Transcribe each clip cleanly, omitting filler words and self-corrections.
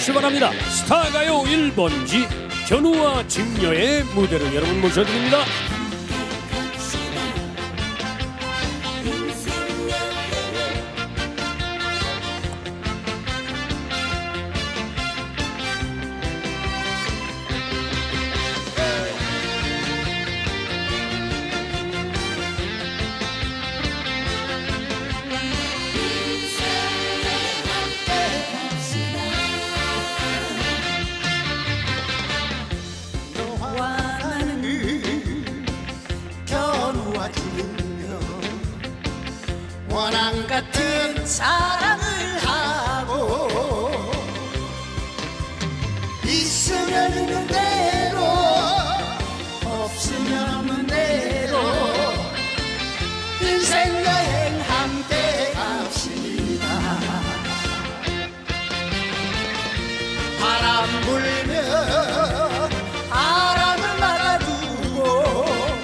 출발합니다. 스타가요 1번지 견우와 직녀의 무대를 여러분 모셔드립니다. 원앙 같은 사랑을 하고 있으면 있는 대로 없으면 없는 대로 인생 여행 함께 갑시다. 바람 불면 바람을 막아두고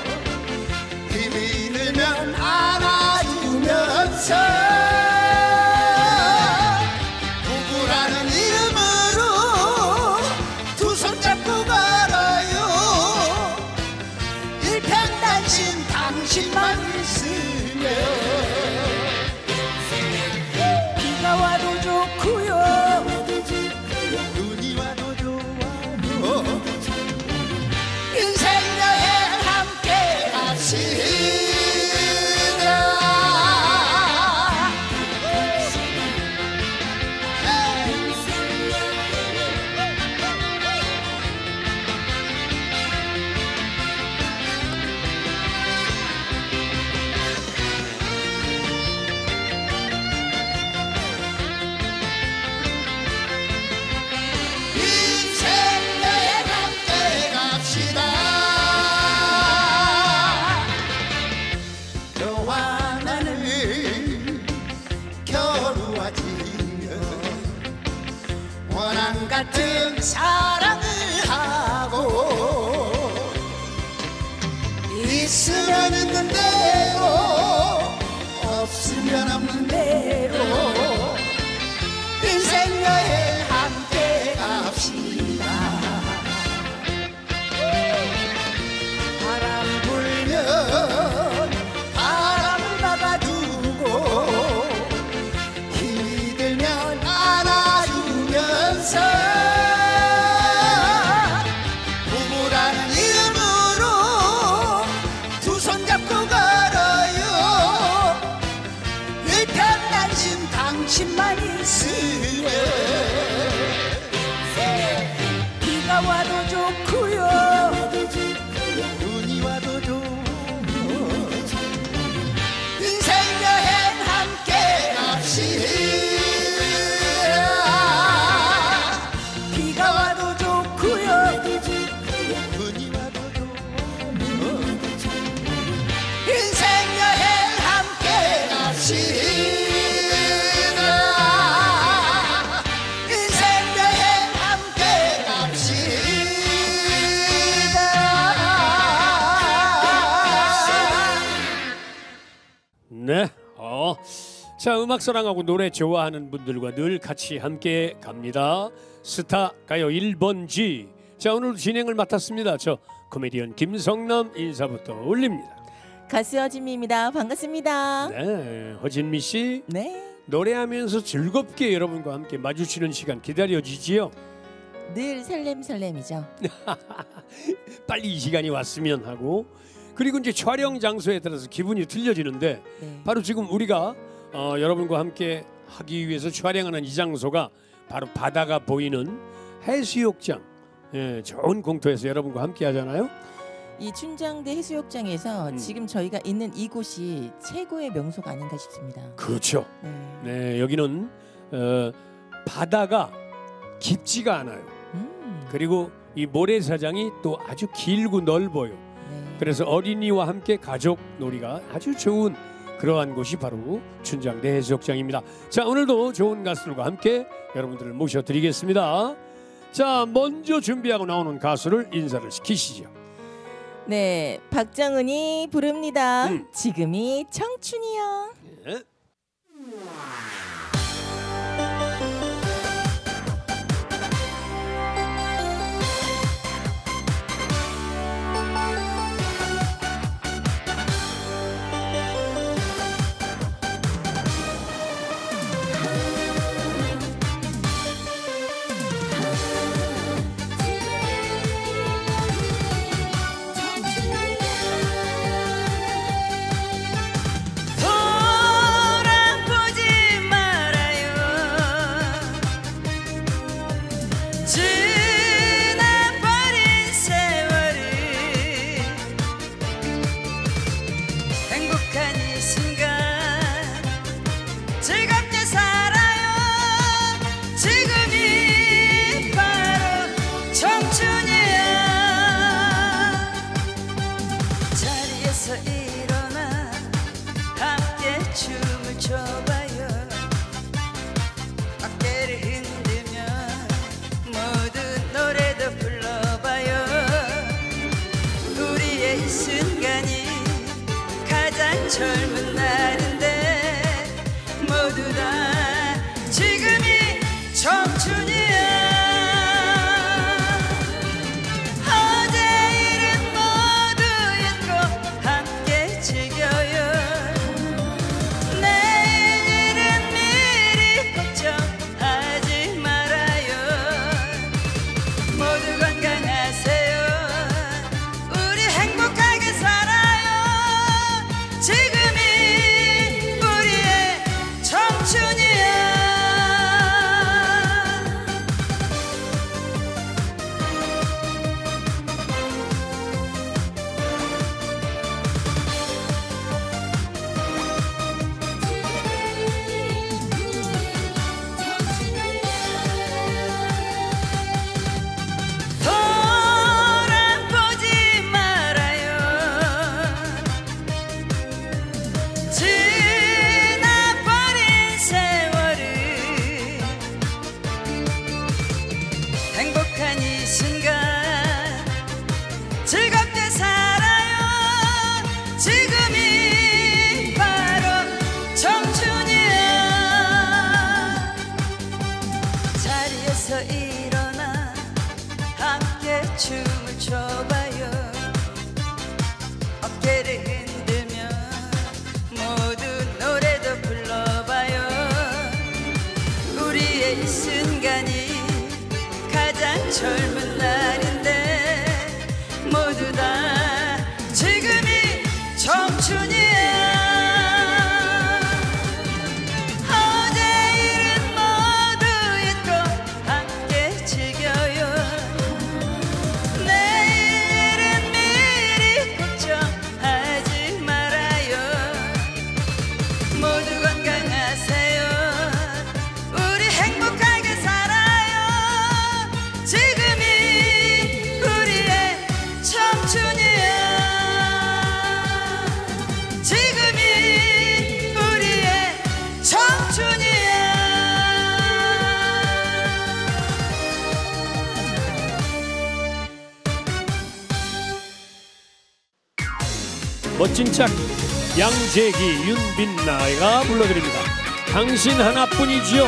힘이 들면 안아주면서 부부라는 이름으로 두 손 잡고 걸어요. 일편단심 당신만 있으면 비가 와도 좋고요 눈이 와도 좋아요. 인생 여행 함께 갑시다. 원앙 같은 사랑을 하고 있으면 있는 대로 없으면 없는 대로 인생 여행 함께 갑시다. 바람 불면 바람을 막아두고 힘이 들면 안아주면서 부부라는 이름으로 두 손 잡고 걸어요. 일편단심 당신만 있으면 비가 와도 좋고요 눈이 와도 좋고 인생 여행 함께 갑시다. 비가 와도 좋고요 눈이 와도 좋고 인생 여행 함께 갑시다. 인생 여행 함께 갑시다. 네. 자, 음악 사랑하고 노래 좋아하는 분들과 늘 같이 함께 갑니다. 스타 가요 1번지. 자, 오늘 진행을 맡았습니다. 저 코미디언 김성남 인사부터 올립니다. 가수 허진미입니다. 반갑습니다. 네, 허진미 씨. 네. 노래하면서 즐겁게 여러분과 함께 마주치는 시간 기다려지지요? 늘 설렘설렘이죠. 빨리 이 시간이 왔으면 하고, 그리고 이제 촬영 장소에 따라서 기분이 틀려지는데 네. 바로 지금 우리가 여러분과 함께 하기 위해서 촬영하는 이 장소가 바로 바다가 보이는 해수욕장. 예, 좋은 공터에서 여러분과 함께 하잖아요. 이 춘장대 해수욕장에서 지금 저희가 있는 이곳이 최고의 명소가 아닌가 싶습니다. 그렇죠. 네. 네, 여기는 바다가 깊지가 않아요. 그리고 이 모래사장이 또 아주 길고 넓어요. 네. 그래서 어린이와 함께 가족 놀이가 아주 좋은 그러한 곳이 바로 춘장대 해수욕장입니다. 자, 오늘도 좋은 가수들과 함께 여러분들을 모셔드리겠습니다. 자, 먼저 준비하고 나오는 가수를 인사를 시키시죠. 네, 박정은이 부릅니다. 지금이 청춘이요. 예. 지금이 바로 청춘이야. 자리에서 일어나 함께 춤을 춰봐요. 어깨를 흔들며 모두 노래도 불러봐요. 우리의 이 순간이 가장 젊은 날인데 모두 다 지금이 청춘이야. 어제 일은 모두 잊고 함께 즐겨요. 내일 일은 미리 걱정하지 말아요. 모두 건강하세요. 우리 행복하게 살아요. 지금이 우리의 청춘이야. 돌아보지 말아요. 지나버린 세월을 행복한 이 순간 즐겁게 살아요. 지금이 바로 청춘이야. 자리에서 일어나 함께 춤을 춰봐요. 어깨를 흔들며 모두 노래도 불러봐요. 우리의 이 순간이 가장 젊은 날인데 모두 다 지금이 청춘이야. 어제 일은 모두 잊고 함께 즐겨요. 내일은 미리 걱정하지 말아요. 모두 건강하세요. 우리 행복하게 살아요. 지금이 우리의 청춘이야. 지금이 우리의 청춘이야. 멋진 짝 양재기 윤빛나가 불러드립니다. 당신 하나뿐이지요.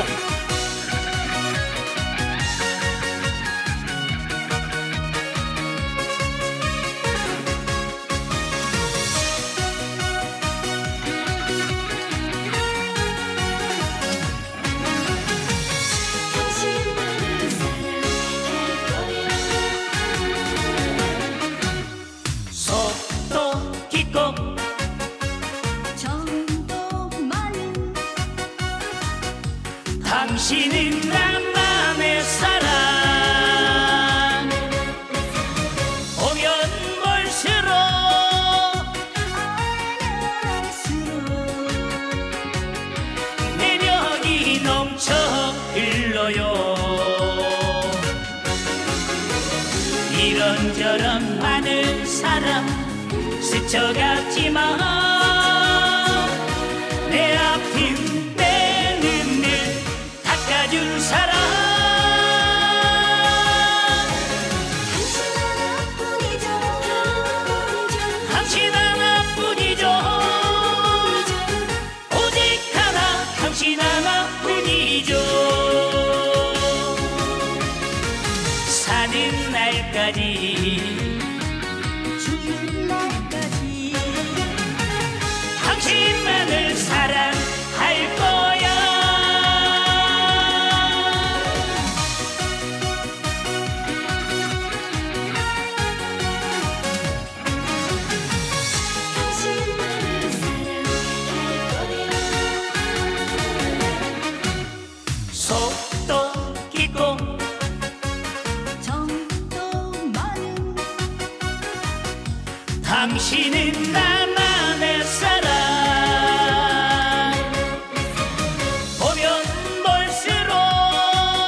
속도 깊고 정도 많은 당신은 나만의 사랑. 보면 볼수록 매력이 넘쳐 흘러요. 이런저런 많은 사람 스쳐갔지만 내 아픈 내 눈물 닦아줄 사람. 당신 하나뿐이죠. 오직 하나 당신 하나뿐이죠. 사는 날까지 죽는 날까지 당신만을 사랑할 거야. 당신만을 사랑할 거야. 속도 깊고 정도 많은 당신은 나만의 사랑. 보면 볼수록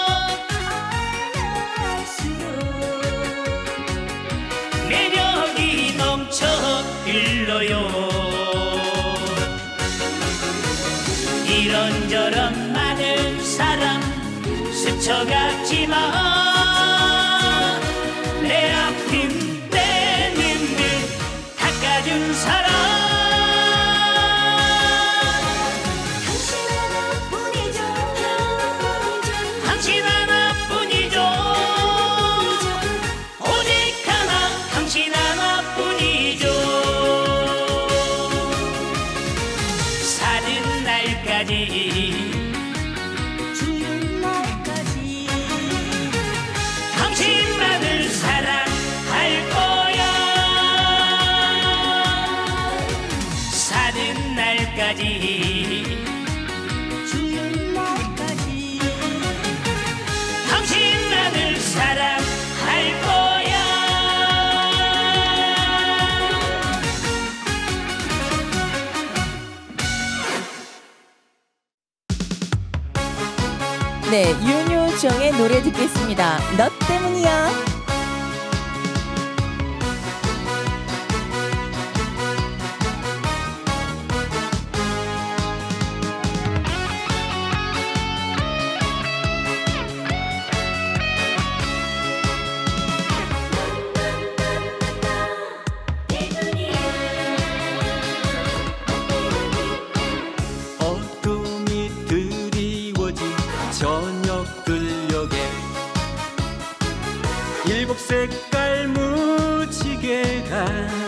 스쳐갔지만 내 아픔 내 눈물 닦아준 사람 당신 하나뿐이죠. 당신 하나뿐이죠. 오직 하나 당신 하나뿐이죠. 사는 날까지 죽는 날까지 당신만을 사랑할 거야. 사는 날까지 죽는 날까지 당신만을 사랑할 거야. 네, 윤효정의 노래 듣겠습니다. 너 때문이야. 어둠이 드리워진 저녁들녘에 일곱 색깔 무지개가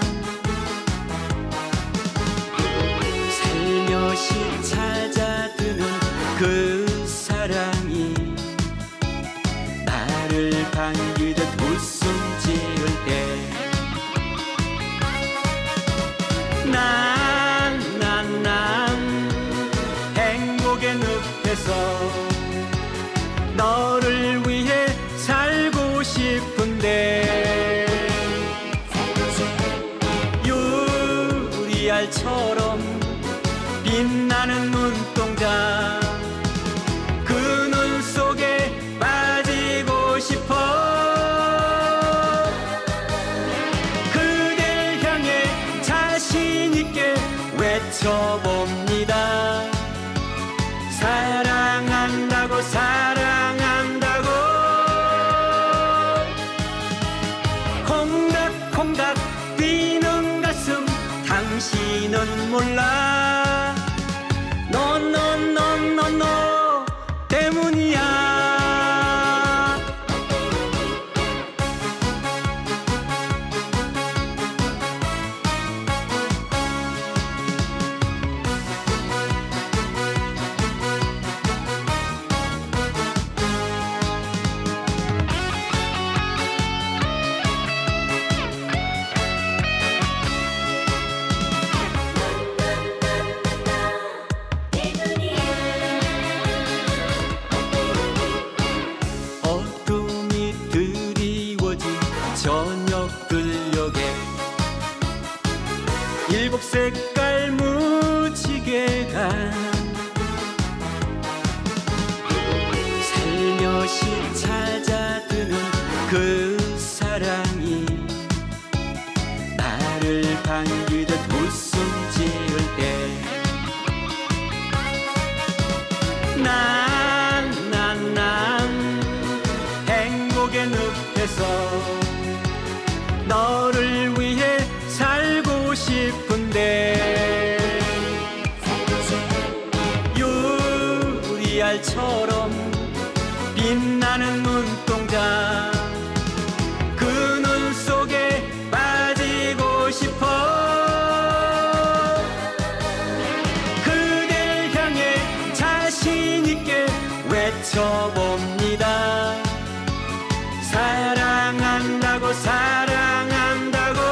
살며시 찾아드는 그 사랑이 나를 반기듯 웃음 지을 때 난 행복의 늪에서 너를 위해 살고 싶은데 유리알처럼 빛나는 눈동자 그 눈 속에 빠지고 싶어 그댈 향해 자신 있게 외쳐봅니다. 사랑한다고 사랑한다고 콩닥콩닥 뛰는 가슴 당신은 몰라 너 때문이야. 어둠이 드리워진 저녁들녘에 일곱 색깔 무지개가 살며시 찾아드는 그 사랑이 나를 반기듯 웃음 지을 때 행복의 늪에서 너를 위해 살고 싶은데 유리알처럼 빛나는 눈동자 그 눈 속에 빠지고 싶어 그댈 향해 자신 있게 외쳐봅니다. 사랑한다고 사랑한다고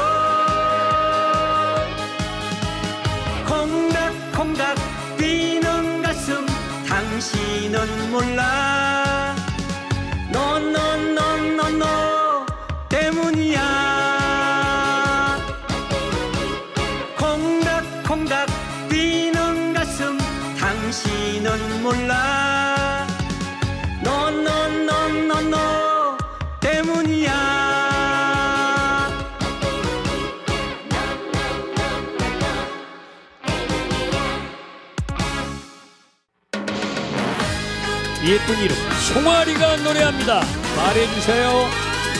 콩닥콩닥 뛰는 가슴 당신은 몰라 너 때문이야. 콩닥콩닥 뛰는 가슴 당신은 몰라 너 때문이야. 예쁜 이름 송아리가 노래합니다. 말해주세요.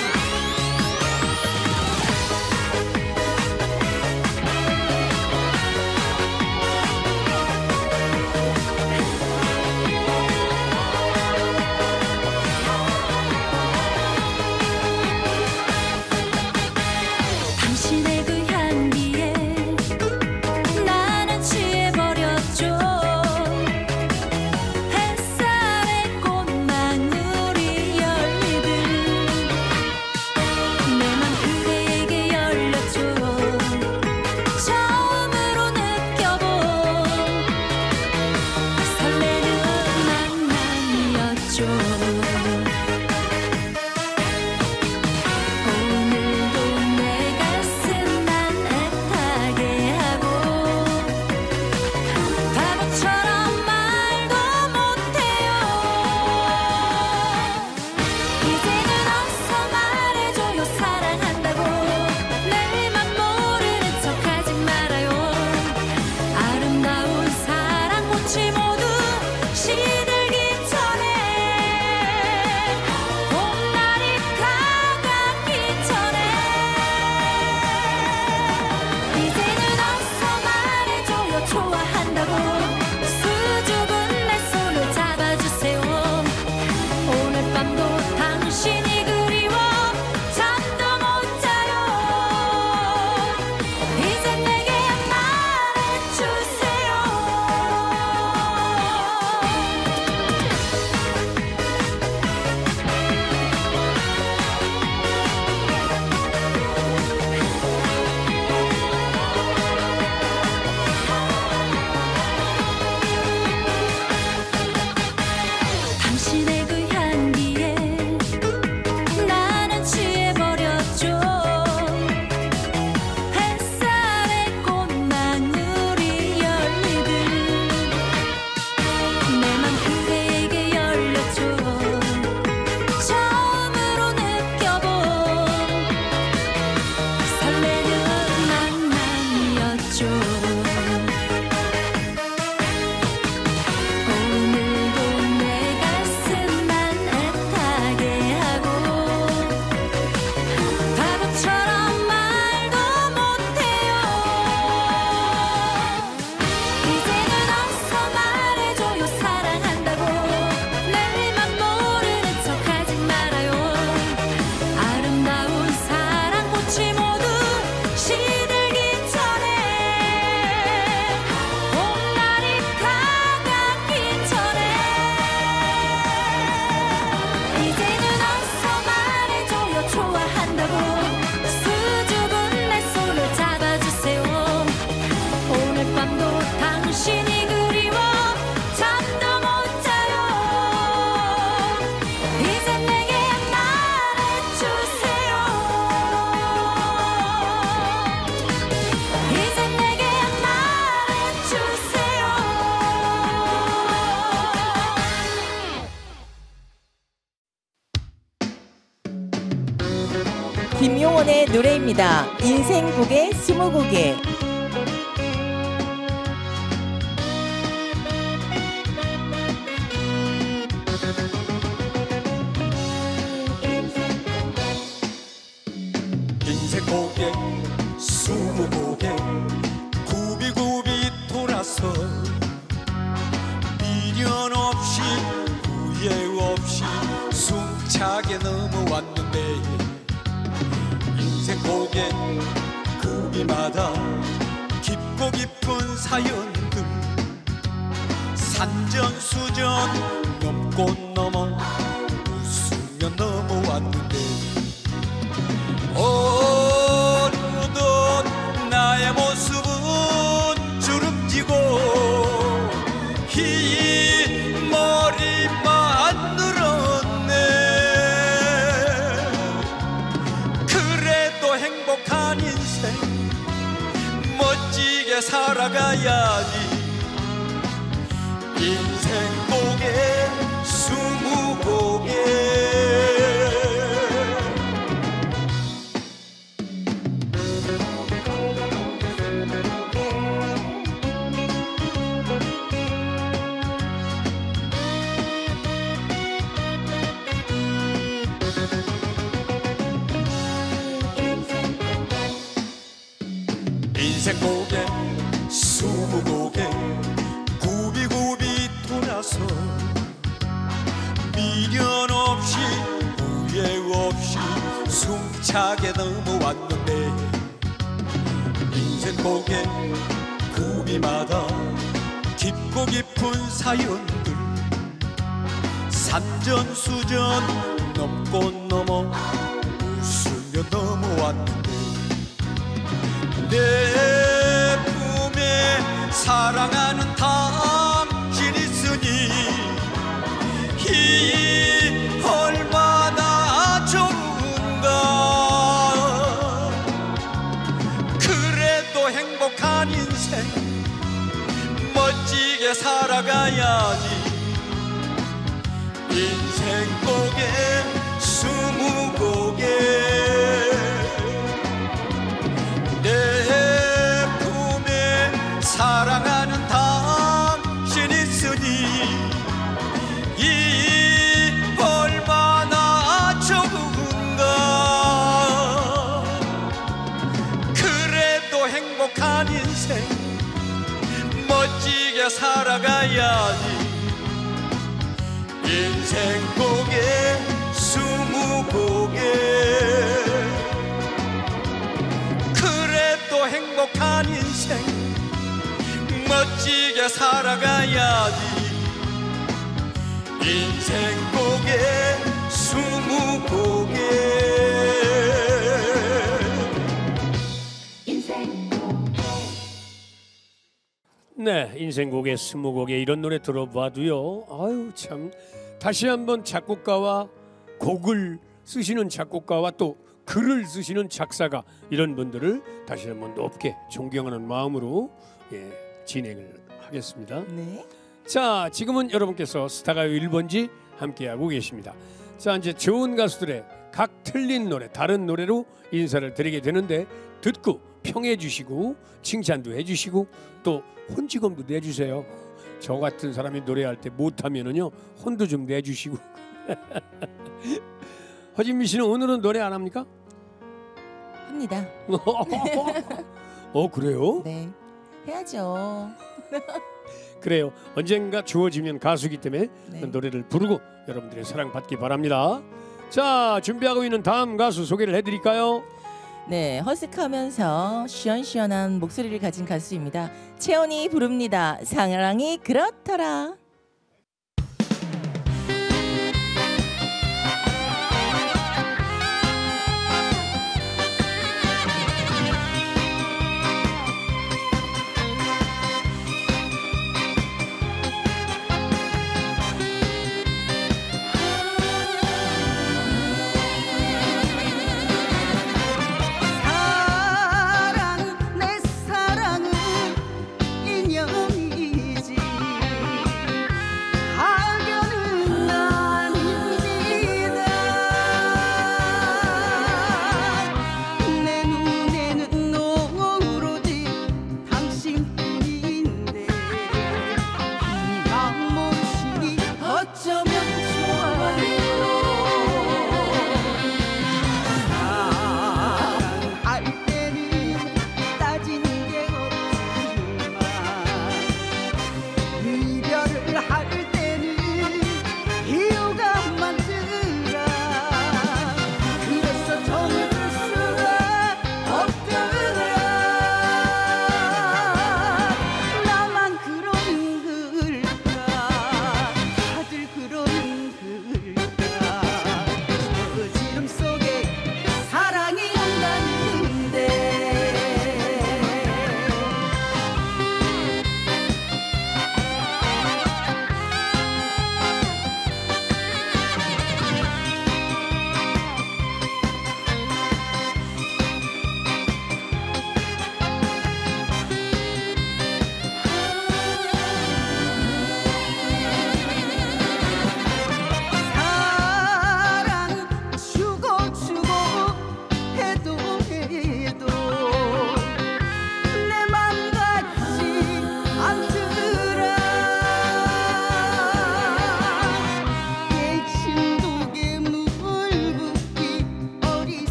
당신의 그 향기에 나는 취해버렸죠. 햇살에 꽃망울이 열리듯 내 맘 그대에게 열렸죠. 처음으로 느껴본 설레는 만남이었죠. 오늘도 내 가슴 난 애타게 하고 바보처럼 말도 못해요. 이제는 어서 말해줘요 사랑한다고. 내 맘 모르는 척하지 말아요. 아름다운 사랑꽃이 모두 시들기 전에 봄날이 다가기 전에 이제는 어서 말해줘요 좋아한다고. 수줍은 내 손을 잡아주세요. 오늘 밤도 당신이 그리워 잠도 못 자요. 이제 내게 말해주세요. 당신의 그 향기에 나는 취해버렸죠. 햇살에 꽃망울이 열리듯 내 맘 그대에게 열렸죠. 처음으로 느껴본 설레는 만남이었죠. 오늘도 내 가슴 난 애타게 하고 바보처럼 말도 못해요. 이제는 어서 말해줘요 사랑한다고. 내 맘 모르는 척하지 말아요. 아름다운 사랑꽃이 모두 시들기 전에 봄날이 다가기 전에 이제는 어서 말해줘요 좋아한다고. 수줍은 내 손을 잡아주세요. 오늘 밤도 당신이 그리워 잠도 못 자요. 이제 내게 말해주세요. 이제 내게 말해주세요. 김용원의 노래입니다. 인생곡의 20곡에. 인생 고개 20곡에 굽이굽이 돌아서 미련 없이 후회 없이 숨차게 넘어왔는데 인생 고개 굽이마다 깊고 깊은 사연들 산전수전 넘고 넘어 웃으며 넘어왔는데 어느덧 나의 모습은 주름지고 흰 머리만 늘었네. 그래도 행복한 인생 멋지게 살아가야지. 인생 고개 20곡에 인생 고개 스무 고개 굽이굽이 돌아서 미련 없이 후회 없이 숨차게 넘어왔는데 인생 고개 굽이마다 깊고 깊은 사연들 산전수전 넘고 넘어 웃으며 넘어왔는데 내 품에 사랑하는 당신 있으니 이 얼마나 좋은가. 그래도 행복한 인생 멋지게 살아가야지. 인생 고개 스무 고개 내 품에 사랑하는 당신 있으니 이 얼마나 좋은가. 그래도 행복한 인생 멋지게 살아가야지. 인생 고개 스무 고개 그래도 행복한 인생 멋지게 살아가야지. 인생 고개 스무 고개 네, 인생 고개 스무 고개 이런 노래 들어봐도요. 아유 참 다시 한번 작곡가와 곡을 쓰시는 작곡가와 또 글을 쓰시는 작사가 이런 분들을 다시 한번 높게 존경하는 마음으로 진행을 하겠습니다. 네. 자, 지금은 여러분께서 스타가요 1번지 함께하고 계십니다. 자, 이제 좋은 가수들의 각 틀린 노래, 다른 노래로 인사를 드리게 되는데 듣고 평해 주시고 칭찬도 해주시고 또 혼지금도 내주세요. 저 같은 사람이 노래할 때 못하면은요 혼도 좀 내주시고. 허진미 씨는 오늘은 노래 안 합니까? 합니다. 그래요? 네, 해야죠. 그래요. 언젠가 주어지면 가수기 때문에 네. 노래를 부르고 여러분들의 사랑 받기 바랍니다. 자, 준비하고 있는 다음 가수 소개를 해드릴까요? 네, 허스크하면서 시원시원한 목소리를 가진 가수입니다. 채원이 부릅니다. 사랑이 그렇더라. 내 사랑은 인연이지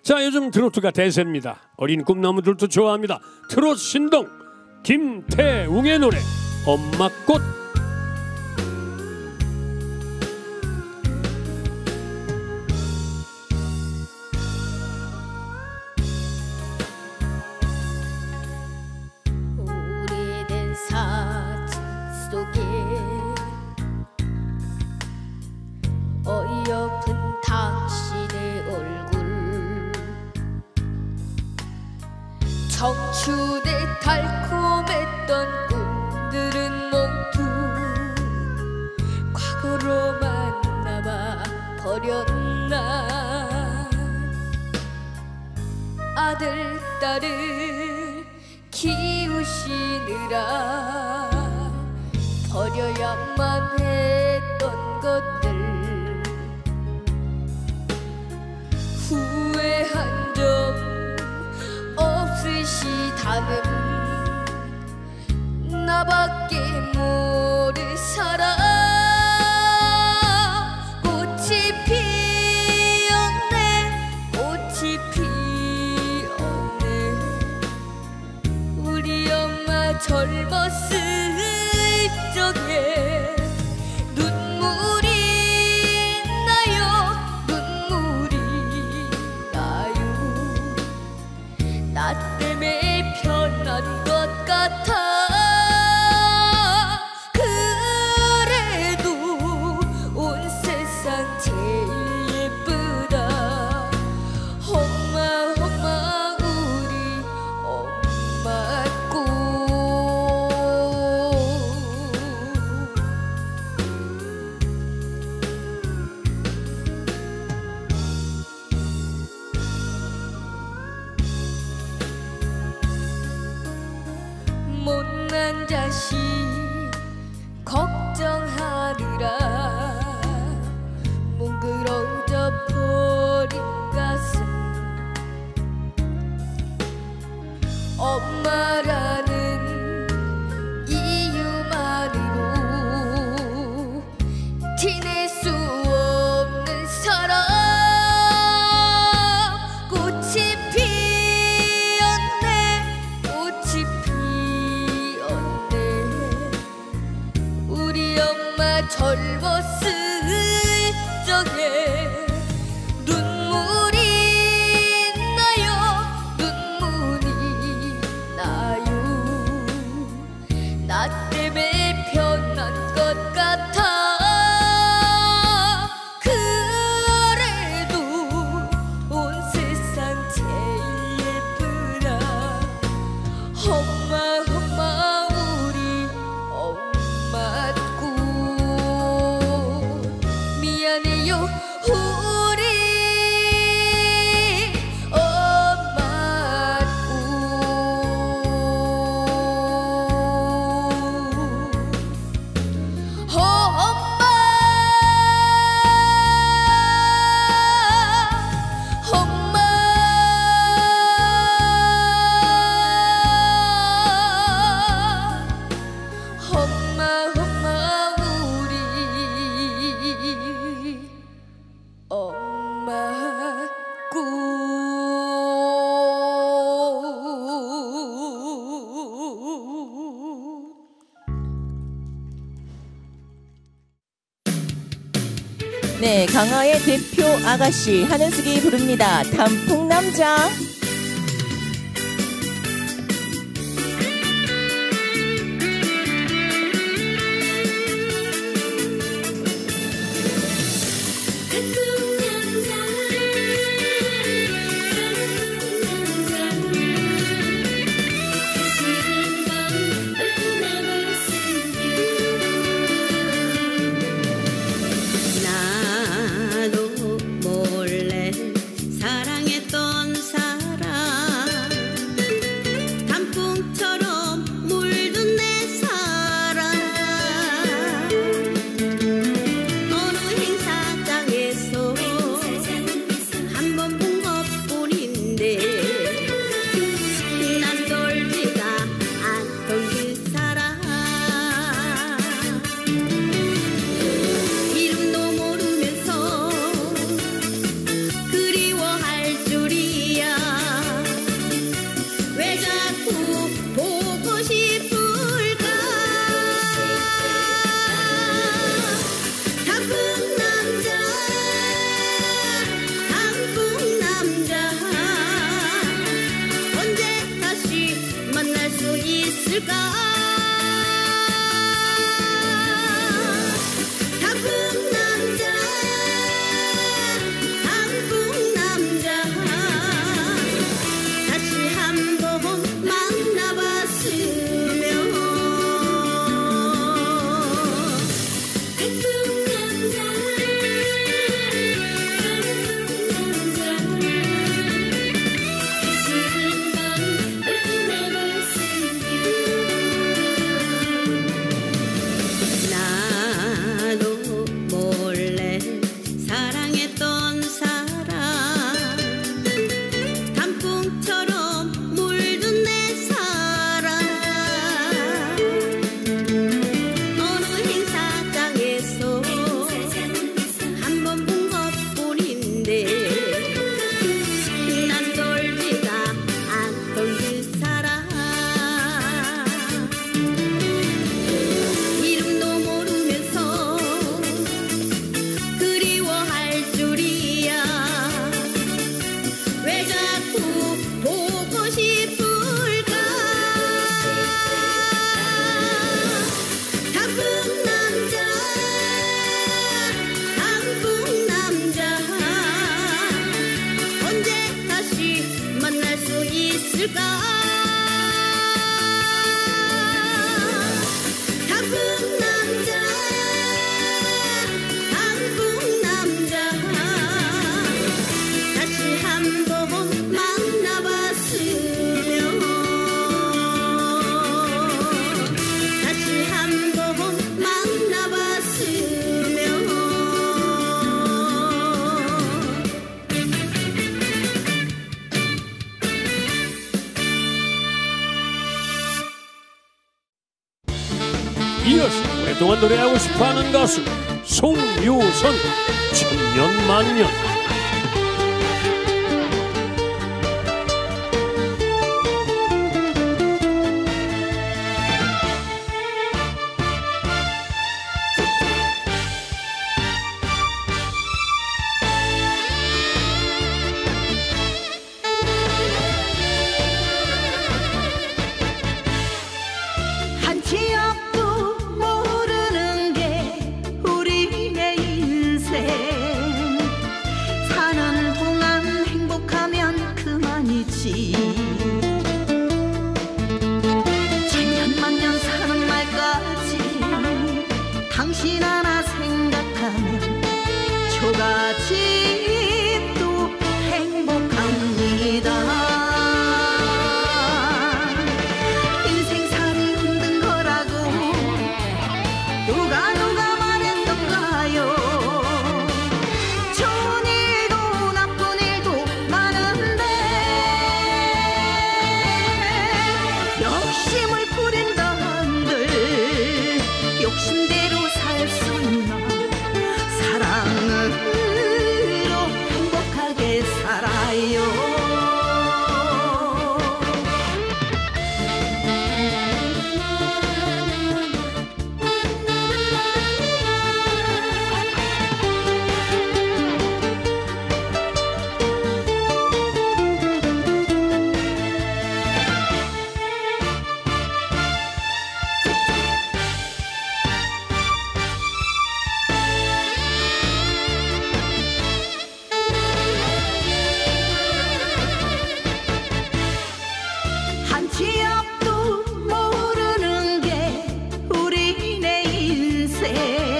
자, 요즘 트로트가 대세입니다. 어린 꿈나무들도 좋아합니다. 트로트 신동 김태웅의 노래 엄마꽃. 오래된 사진 속에 어여쁜 당신의 얼굴, 청춘의 달콤했던 꿈들은 모두 과거로만 남아 버렸나. 아들 딸을 키우시느라 버려야만 했던 것들, 후회한 점 없으시다는 나밖에 모를 사람. 꽃이 피었네, 꽃이 피었네. 우리 엄마 젊었을 적에 눈물이 나요, 눈물이 나요. 나 때문에 변한 것 같아. 그래도 온 세상 제일 예쁘다. 엄마 엄마 우리 엄마 꽃. 못난 자식 걱정하느라 뭉그러져 버린 가슴, 엄마라는 이유만으로 티낼 수 없는 사람. 꽃이 피었네, 꽃이 피었네. 우리 엄마 젊었을 적에 눈물이 나요, 눈물이 나요. 나 때문에 변한 것 같아. 그래도 온 세상 제일 예쁘다. 엄마 엄마 우리 엄마 꽃. 미안해요 우리 엄마 꽃. 엄마 엄마 우리 엄마 꽃. 네, 강화의 대표 아가씨 한은숙이 부릅니다. 단풍남자. 나도 몰래 사랑했던 사람 있을까? 단풍 남자, 단풍 남자, 다시 한번 만나봤으면, 다시 한번 만나봤으면. 이어서 오랫동안 노래하고 싶어하는 가수 송유선 천년만년. 한치 앞도 모르는 게 우리의 인생. 사는 동안 행복하면 그만이지. 천년만년 사는 말까지 당신 하나 생각하면 저같이도 행복합니다. 누가 말했던가요? 좋은 일도 나쁜 일도 많은데 욕심을 부린다 한들 욕심대로 살 수 있나? 사랑으로 행복하게 살아요. 한치 앞도 모르는 게 우리네 인생.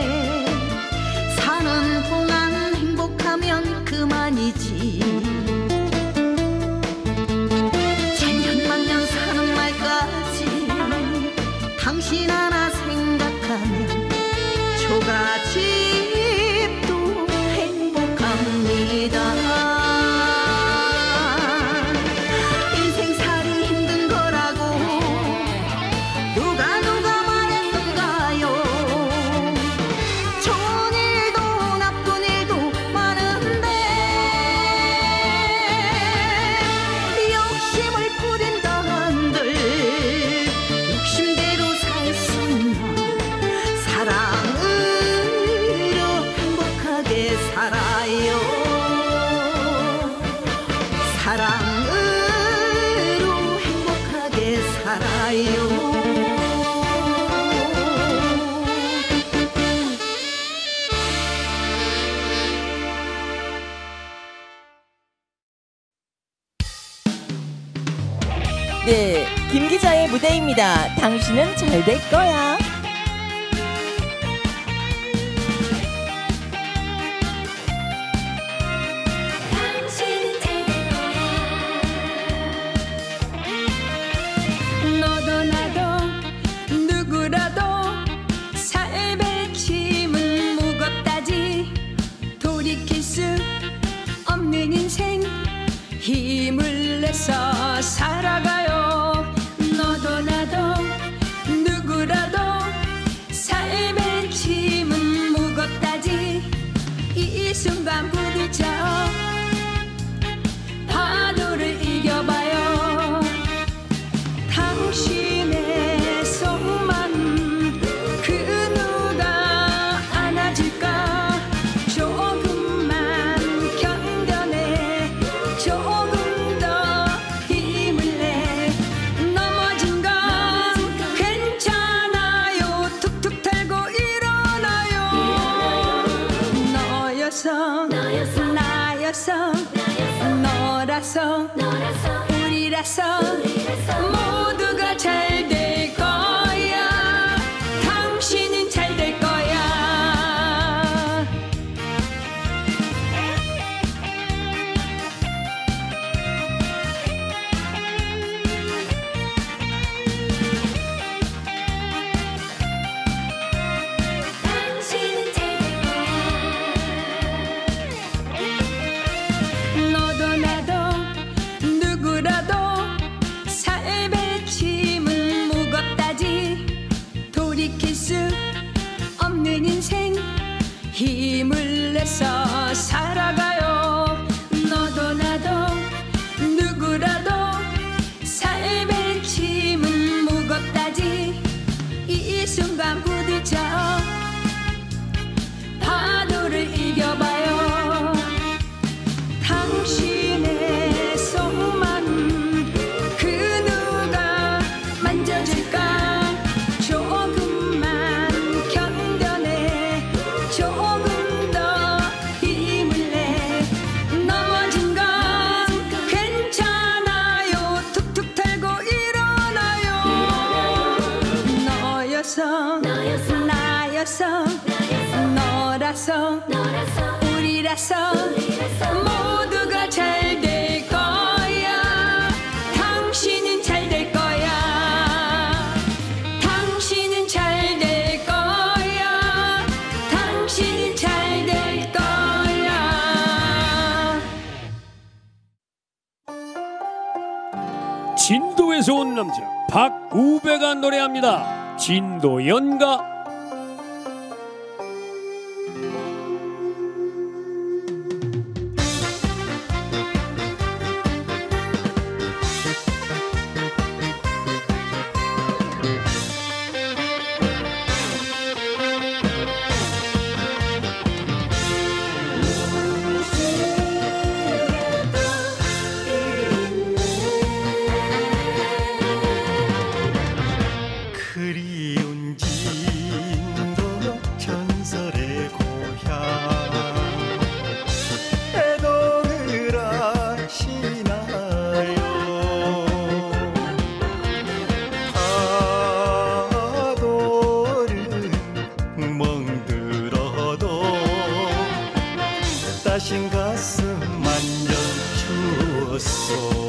사는 동안 행복하면 그만이지. 천년만년 사는 말까지 당신 하나 생각하면 저같이도 행복합니다. 인생살이 힘든 거라고 누가 말했던가요? 좋은 일도 나쁜 일도 많은데 욕심을 부린다 한들 욕심대로 살 수 있나? 사랑으로 행복하게 살아요. 사랑으로 행복하게 살아요. 네, 김 기자의 무대입니다. 당신은 잘 될 거야. 당신은 잘 될 거야. 너도 나도 누구라도 삶의 짐은 무겁다지. 돌이킬 수 없는 인생 힘을 내서 살아가요. 너도 나도 누구라도 삶의 짐은 무겁다지. 이 순간 부딪혀 파도를 이겨봐요. 당신의 속만 그 누가 안아줄까? 조금만 견뎌내. 조금 더 힘을 내. 넘어진 건 괜찮아요. 툭툭 털고 일어나요. 너여서 나여서 너라서 우리 우리라서 모두가 잘 될 거야. 당신은 잘 될 거야. 당신은 잘 될 거야. 너도 나도 누구라도 삶의 짐은 무겁다지. 돌이킬 수 없는 인생 힘을 내서 살아가요. 너도 나도 누구라도 삶의 짐은 무겁다지. 이 순간 부딪혀 파도를 이겨봐요. 당신의 속마음 그 누가 만져줄까. 조금만 견뎌내. 조금 더 힘을 내. 넘어진 건 괜찮아요. 툭툭 털고 일어나요. 너여서 나여서 너라서 우리라서 모두가 잘 될 거야. 당신은 잘 될 거야. 당신은 잘 될 거야. 당신은 잘 될 거야. 진도에서 온 남자 박우배가 노래합니다. 진도연가. 그리운 진도 전설의 고향 애동을 하시나요. 파도를 멍들어도 따신 가슴 만져주었소.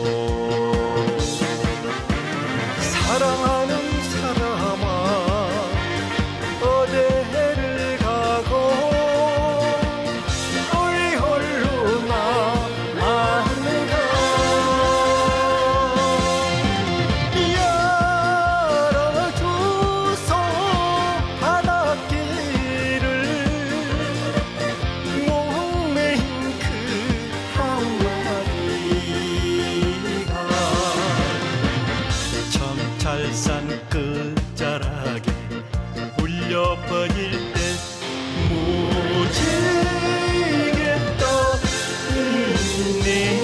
사랑하는 사람아 어디를 가고 너희 홀로 남았는가. 열어주소 바닷길을. 목매인 그 한마디가 점찰산 끝자락에 울려 퍼질 때 무지개 떠있네.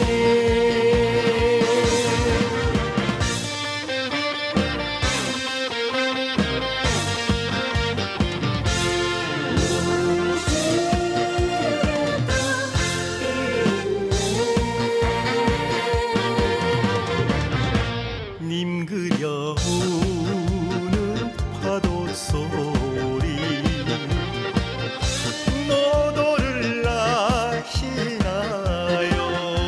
님 그려오는 파도 소리 너도를 아시나요.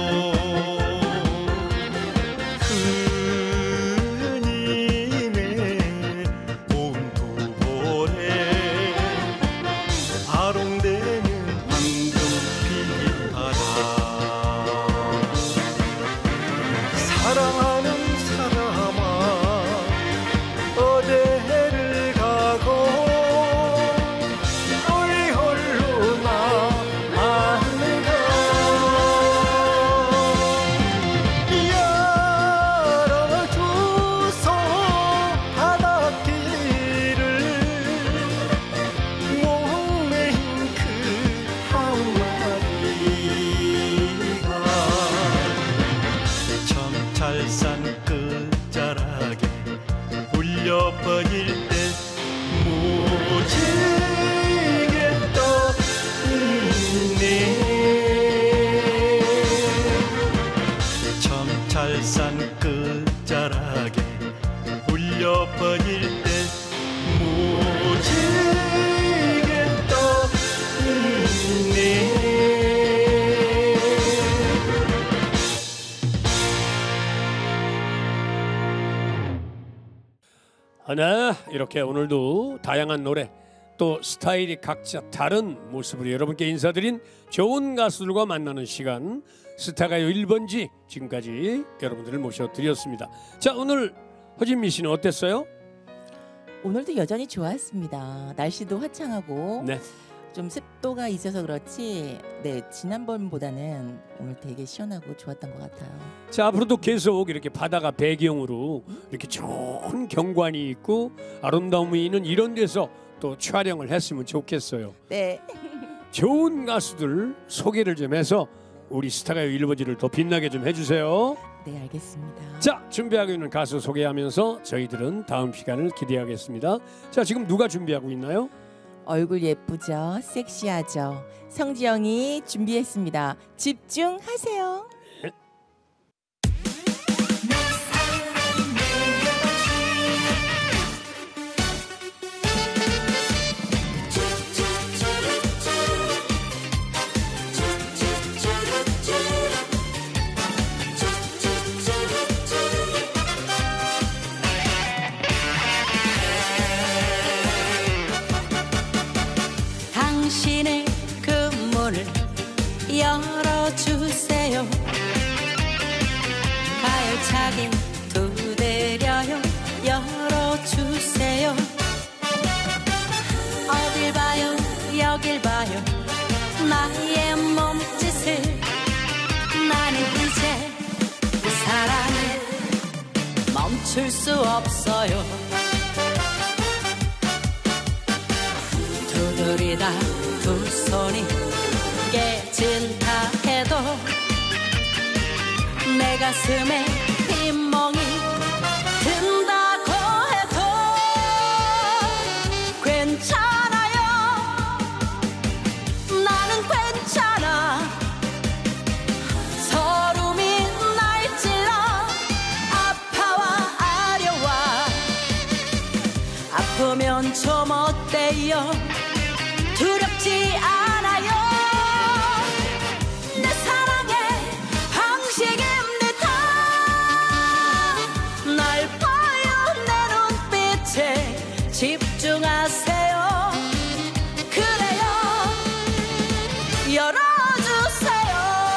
그님의 온두볼에 아롱대는 황금빛바람. 사랑하는 사람아 어디를 가고 너희 홀로 남았는가. 열어주소 바닷길을. 목매인 그 한마디가 점찰산 끝자락에 울려 퍼질 때 무지개 떠있네. 점찰산 끝 끝자락에 울려 퍼질 때 무지개 떠있네. 네, 이렇게 오늘도 다양한 노래 또 스타일이 각자 다른 모습으로 여러분께 인사드린 좋은 가수들과 만나는 시간 스타가요 1번지 지금까지 여러분들을 모셔드렸습니다. 자, 오늘 허진미 씨는 어땠어요? 오늘도 여전히 좋았습니다. 날씨도 화창하고 네. 좀 습도가 있어서 그렇지 지난번보다는 오늘 되게 시원하고 좋았던 것 같아요. 자, 앞으로도 계속 이렇게 바다가 배경으로 이렇게 좋은 경관이 있고 아름다움이 있는 이런 데서 또 촬영을 했으면 좋겠어요. 네. 좋은 가수들 소개를 좀 해서 우리 스타가요 1번지를 더 빛나게 좀 해주세요. 네, 알겠습니다. 자, 준비하고 있는 가수 소개하면서 저희들은 다음 시간을 기대하겠습니다. 자, 지금 누가 준비하고 있나요? 얼굴 예쁘죠? 섹시하죠? 성지영이 준비했습니다. 집중하세요. 당신의 그 문을 열어주세요. 가열차게 두드려요. 열어주세요. 어딜 봐요 여길 봐요. 나의 몸짓을 나는 이제 그 사랑을 멈출 수 없어요. 두드리다 두 손이 깨진다 해도 내 가슴에 빈멍이 든다고 해도 괜찮아요. 나는 괜찮아. 서름이 날 찔러 아파와 아려와. 아프면 좀 어때요. 두렵지 않아요. 내 사랑의 방식입니다. 날 봐요 내 눈빛에 집중하세요. 그래요 열어주세요.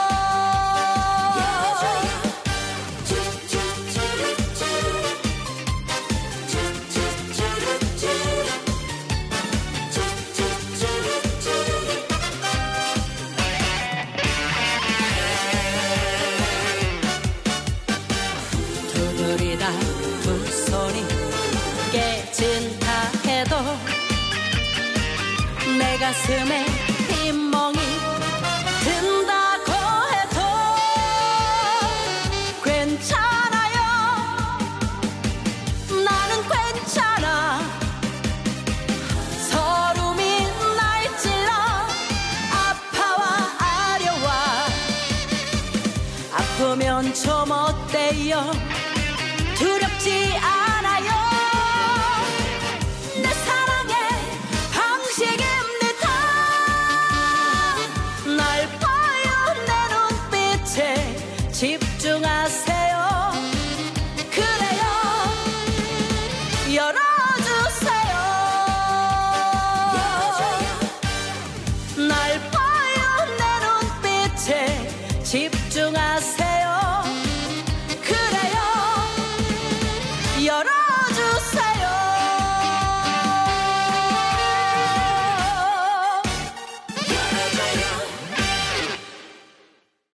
두드리다 두 손이 깨진다 해도 내 가슴에 빈멍이 든다고 해도 괜찮아요. 나는 괜찮아. 서름이 날 찔러 아파와 아려와. 아프면 좀 어때요. 두렵지 않아요. 내 사랑의 방식입니다. 날 봐요 내 눈빛에 집중하세요. 그래요 열어주세요. 날 봐요 내 눈빛에 집중하세요. 그래요 열어주세요.